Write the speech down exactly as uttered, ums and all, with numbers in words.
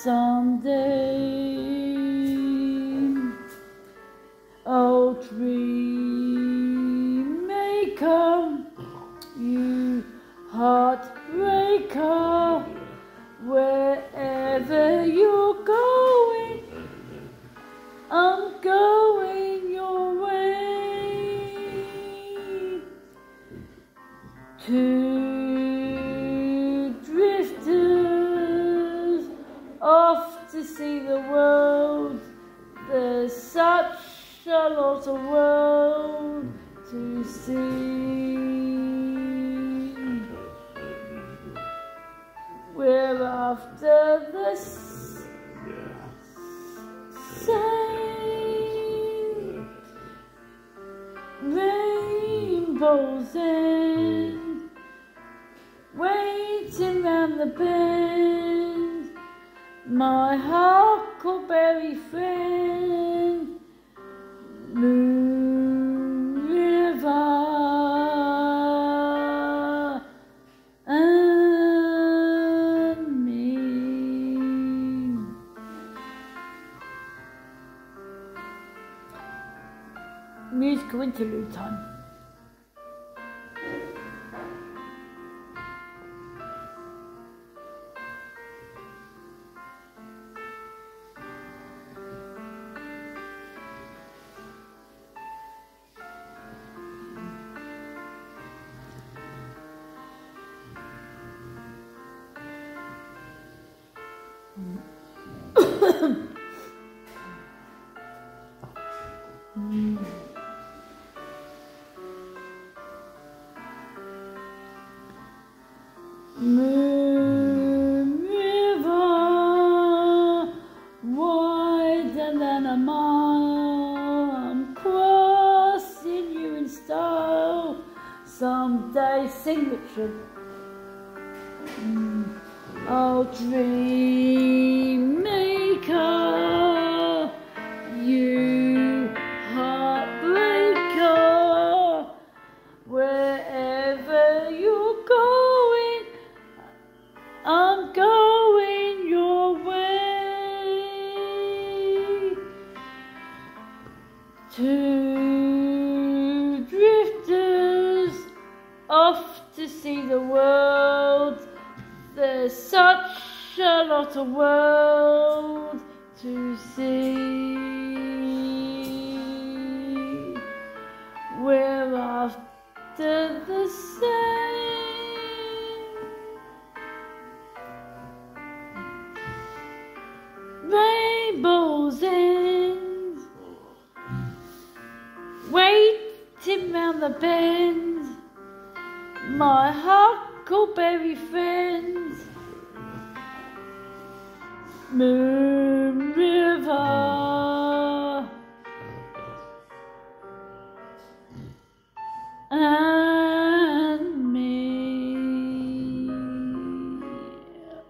someday. Oh, dream maker, you heartbreaker, wherever you're going, I'm going your way. Two drifters off to see the world. There's such a lot of world to see. We're after the same rainbows end, waiting round the bend. My huckleberry friend, Moon River, and me. Musical interlude time. mm. Moon River, wider than a mile, I'm crossing you in style. Someday signature. Mm. Oh, dream maker, you heartbreaker, wherever you're going, I'm going your way. Two drifters off to see the world. There's such a lot of world to see. We're after the same rainbows end, waiting round the bend. My huckleberry friends, Moon